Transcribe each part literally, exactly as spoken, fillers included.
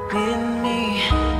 with me.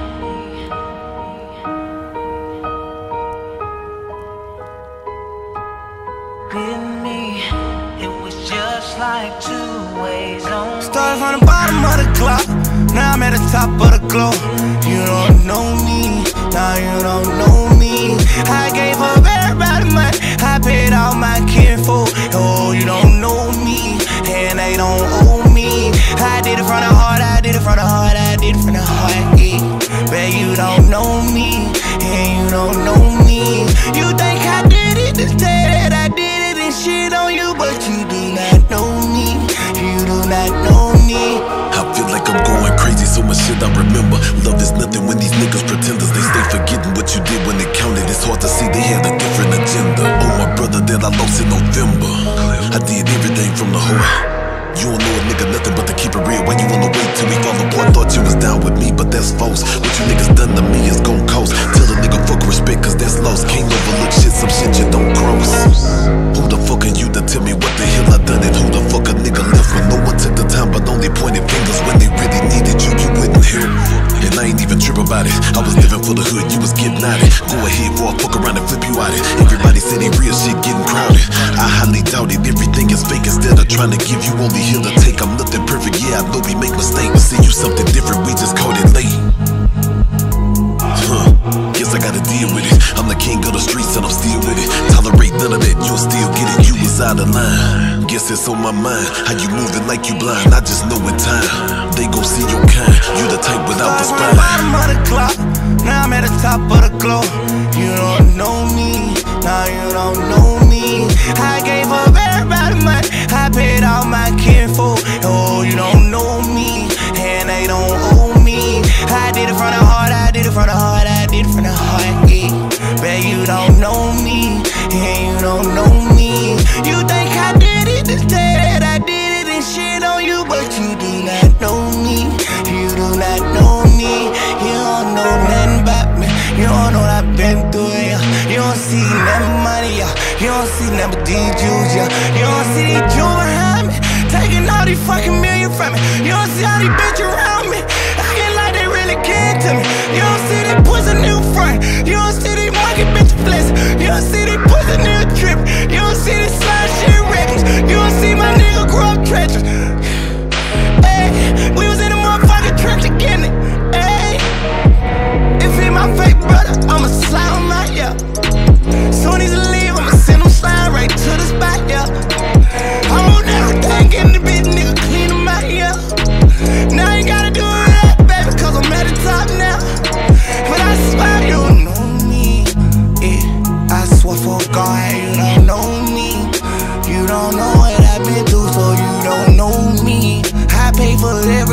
With me, it was just like two ways on. Started from the bottom of the clock, now I'm at the top of the globe. You don't know me, now you don't know me. I gave up everybody money, I paid all my kinfolk. Oh, you don't know me, and they don't owe me. I did it from the heart, I did it from the heart, I did it from the heart, yeah. But you don't know me, and you don't know me. You think I did it to say that I did it and shit on you, but you do not know me, you do not know me. I feel like I'm going crazy, so much shit I remember. Love is nothing when these niggas pretenders. They stay forgetting what you did when it counted. It's hard to see they had a different agenda. Oh, my brother that I lost in November, I did everything from the heart. You don't know a nigga nothing but to keep it real. Why you wanna wait till we fall apart? Thought you was down with me, but that's false. What you niggas done to me is gon' cost. Tell a nigga fuck respect, cause that's lost. Can't overlook shit, some shit you don't cross. Who the fuck are you to tell me what the hell I done? And who the fuck a nigga left when no one took the time but only pointed fingers when they really needed you, you wouldn't help. And I ain't even trip about it. I was living for the hood, you was getting at it. Go ahead, for a fuck around and flip you out it. Everybody say they real shit getting crowded. I highly doubt it, everything is fake. Instead of trying to give you only here to take, I'm nothing perfect, yeah, I know we make mistakes. See you something different, we just caught it late. Huh, guess I gotta deal with it. I'm the king of the streets and I'm still with it. Tolerate none of that, you'll still get it. You was out of line, guess it's on my mind. How you moving like you blind, I just know in time they gon' see your kind. You the type without the spine. Bottom of the clock, now I'm at the top of the globe. You don't know me, now you don't know me. I gave up everybody money, I paid all my kinfolk. Oh, you don't know me, and they don't owe me. I did it from the heart, I did it from the heart, I did it from the heart, yeah. But you don't know me, and you don't know me. You think I did it to say that I did it and shit on you, but you do not know me, you do not know me. You don't know nothing about me, you don't know what I've been through, yeah. You don't see nothing money, yeah. You don't see nothing but these Jews, yeah. You don't see these Jews behind me, taking all these fucking million from me. You don't see all these bitches around me, acting like they really care to me. You don't see they pussy new front, you don't see these monkey bitches blessing. You don't see these pussy new trip, you don't see these slide shit records. You don't see my nigga grow up treacherous. Hey, we was in the motherfucking trench again. Hey, if he my fake brother, I'ma slide on my, yeah. Soon as he leave, I'ma send him slide right to the spot, yeah. I'm on everything, getting the bitch nigga clean him out, yeah. Now you gotta do that, baby, cause I'm at the top now. But I swear you don't know me, yeah. I swear for God, you don't know me. You don't know what I've been through, so you don't know me. I pay for everything.